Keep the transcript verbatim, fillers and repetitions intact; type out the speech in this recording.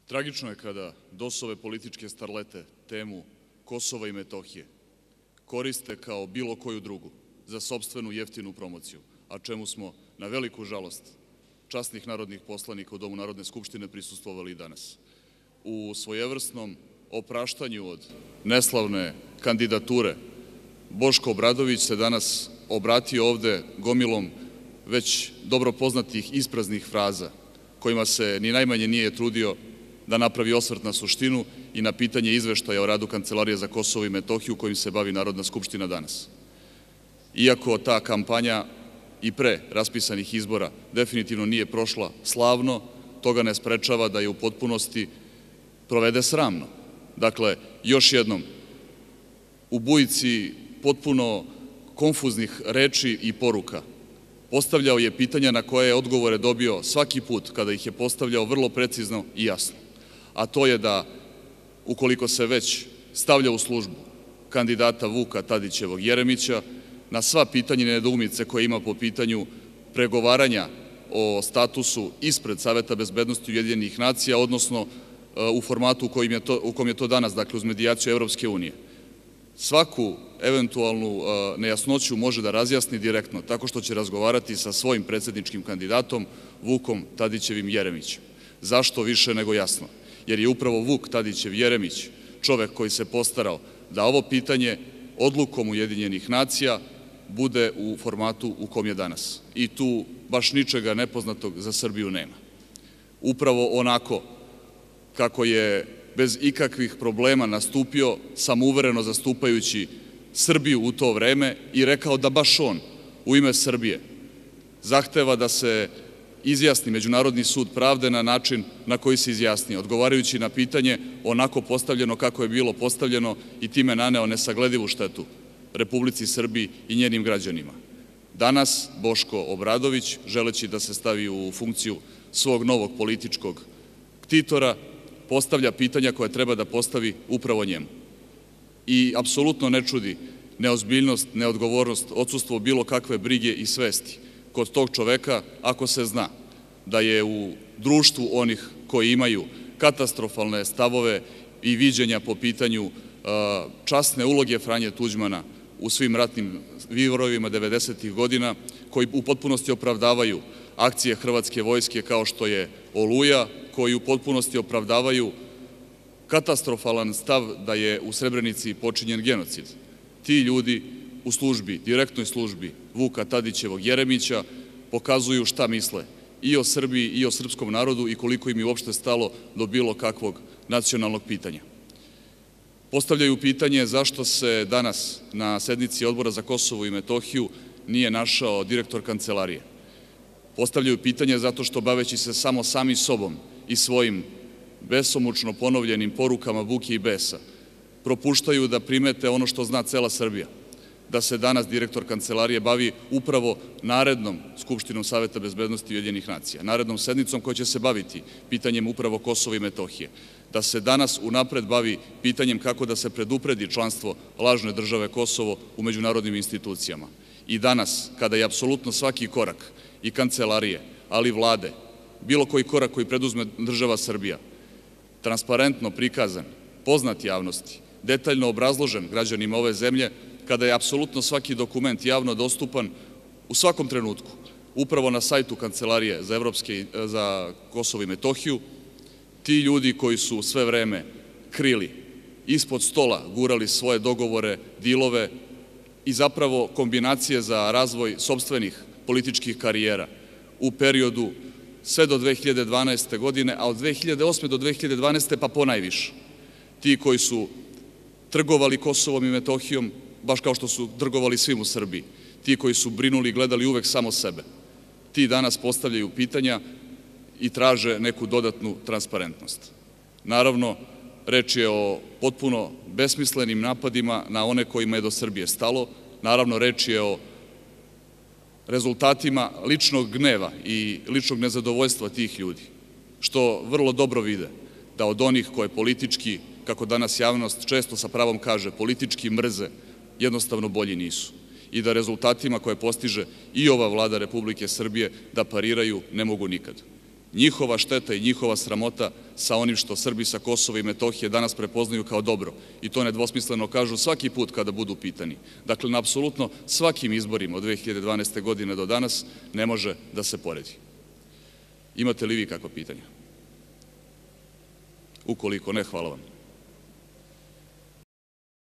Tragično je kada dosove političke starlete temu Kosova i Metohije koriste kao bilo koju drugu za sopstvenu jeftinu promociju, a čemu smo na veliku žalost časnih narodnih poslanika u Domu Narodne skupštine prisustvovali i danas. U svojevrsnom opraštanju od neslavne kandidature Boško Obradović se danas obratio ovde gomilom već dobro poznatih ispraznih fraza kojima se ni najmanje nije trudio da napravi osvrt na suštinu i na pitanje izveštaja o radu Kancelarije za Kosovo i Metohiju kojim se bavi Narodna skupština danas. Iako ta kampanja i pre raspisanih izbora definitivno nije prošla slavno, toga ne sprečava da je u potpunosti provede sramno. Dakle, još jednom, u bujici potpuno konfuznih reči i poruka postavljao je pitanja na koje je odgovore dobio svaki put kada ih je postavljao vrlo precizno i jasno. A to je da, ukoliko se već stavlja u službu kandidata Vuka Tadićevog Jeremića, na sva pitanja i nedoumice koje ima po pitanju pregovaranja o statusu ispred Saveta bezbednosti Ujedinjenih nacija, odnosno u formatu u kom je to danas, dakle uz medijaciju Evropske unije. Svaku eventualnu nejasnoću može da razjasni direktno tako što će razgovarati sa svojim predsedničkim kandidatom Vukom Tadićevim Jeremićem. Zašto? Više nego jasno. Jer je upravo Vuk Tadićev Jeremić čovek koji se postarao da ovo pitanje odlukom Ujedinjenih nacija bude u formatu u kom je danas. I tu baš ničega nepoznatog za Srbiju nema. Upravo onako kako je bez ikakvih problema nastupio, samouvereno zastupajući Srbiju u to vreme i rekao da baš on u ime Srbije zahteva da se izjasni Međunarodni sud pravde na način na koji se izjasnio, odgovarajući na pitanje onako postavljeno kako je bilo postavljeno i time naneo nesagledivu štetu Republici Srbiji i njenim građanima. Danas Boško Obradović, želeći da se stavi u funkciju svog novog političkog ktitora, postavlja pitanja koja treba da postavi upravo njemu. I apsolutno ne čudi neozbiljnost, neodgovornost, odsustvo bilo kakve brige i svesti kod tog čoveka ako se zna da je u društvu onih koji imaju katastrofalne stavove i viđenja po pitanju časne uloge Franje Tuđmana u svim ratnim virovima devedesetih godina, koji u potpunosti opravdavaju akcije hrvatske vojske kao što je Oluja, koji u potpunosti opravdavaju katastrofalan stav da je u Srebrenici počinjen genocid. Ti ljudi u službi, direktnoj službi Vuka Tadićevog Jeremića pokazuju šta misle i o Srbiji i o srpskom narodu i koliko im je uopšte stalo do bilo kakvog nacionalnog pitanja. Postavljaju pitanje zašto se danas na sednici Odbora za Kosovo i Metohiju nije našao direktor Kancelarije. Postavljaju pitanje zato što, baveći se samo sami sobom i svojim besomučno ponovljenim porukama buke i besa, propuštaju da primete ono što zna cela Srbija, da se danas direktor Kancelarije bavi upravo narednom Skupštinom Saveta bezbednosti Ujedinjenih nacija, narednom sednicom koja će se baviti pitanjem upravo Kosova i Metohije, da se danas unapred bavi pitanjem kako da se predupredi članstvo lažne države Kosovo u međunarodnim institucijama. I danas, kada je apsolutno svaki korak i Kancelarije, ali i Vlade, bilo koji korak koji preduzme država Srbija, transparentno prikazan, poznat javnosti, detaljno obrazložen građanima ove zemlje, kada je apsolutno svaki dokument javno dostupan u svakom trenutku, upravo na sajtu Kancelarije za, Evropske, za Kosovo i Metohiju, ti ljudi koji su sve vreme krili, ispod stola gurali svoje dogovore, dilove i zapravo kombinacije za razvoj sopstvenih političkih karijera u periodu sve do dve hiljade dvanaeste. godine, a od dve hiljade osme. do dve hiljade dvanaeste. pa ponajviše. Ti koji su trgovali Kosovom i Metohijom, baš kao što su trgovali svim u Srbiji, ti koji su brinuli i gledali uvek samo sebe, ti danas postavljaju pitanja i traže neku dodatnu transparentnost. Naravno, reč je o potpuno besmislenim napadima na one kojima je do Srbije stalo, naravno reč je o rezultatima ličnog gneva i ličnog nezadovoljstva tih ljudi, što vrlo dobro vide da od onih koje politički, kako danas javnost često sa pravom kaže, politički mrze, jednostavno bolji nisu i da rezultatima koje postiže i ova Vlada Republike Srbije da pariraju ne mogu nikad. njihova šteta i njihova sramota sa onim što Srbi sa Kosova i Metohije danas prepoznaju kao dobro i to nedvosmisleno kažu svaki put kada budu pitani. Dakle, na apsolutno svakim izborima od dve hiljade dvanaeste. godine do danas ne može da se poredi. Imate li vi kakva pitanja? Ukoliko ne, hvala vam.